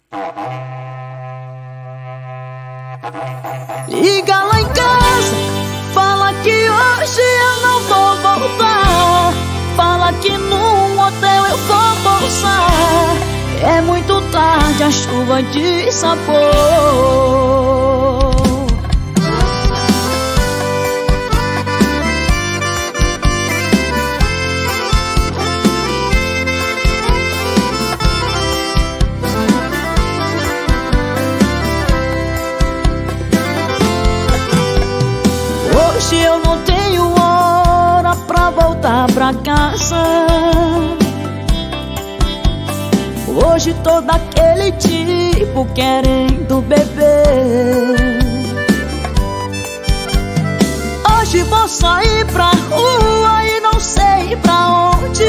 Liga lá em casa, fala que hoje eu não vou voltar. Fala que num hotel eu vou pousar. É muito tarde, a chuva de sabor. Hoje eu não tenho hora pra voltar pra casa. Hoje tô daquele tipo querendo beber. Hoje vou sair pra rua e não sei pra onde.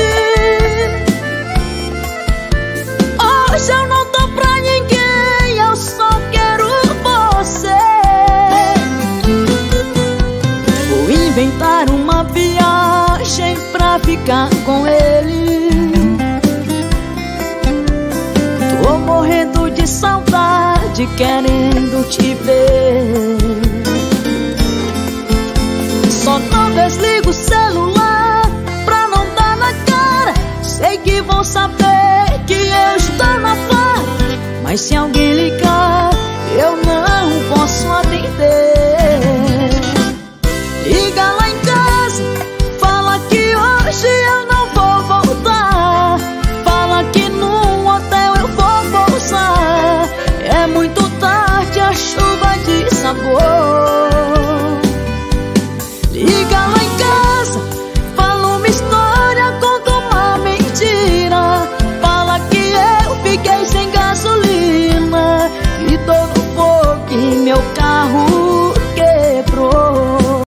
Hoje eu não tô pra ninguém, eu só quero você. Vou inventar uma viagem pra ficar com ele. Tô morrendo de saudade, querendo te ver. Só não desligo o celular pra não dar na cara. Sei que vão saber que eu estou na farra, mas se alguém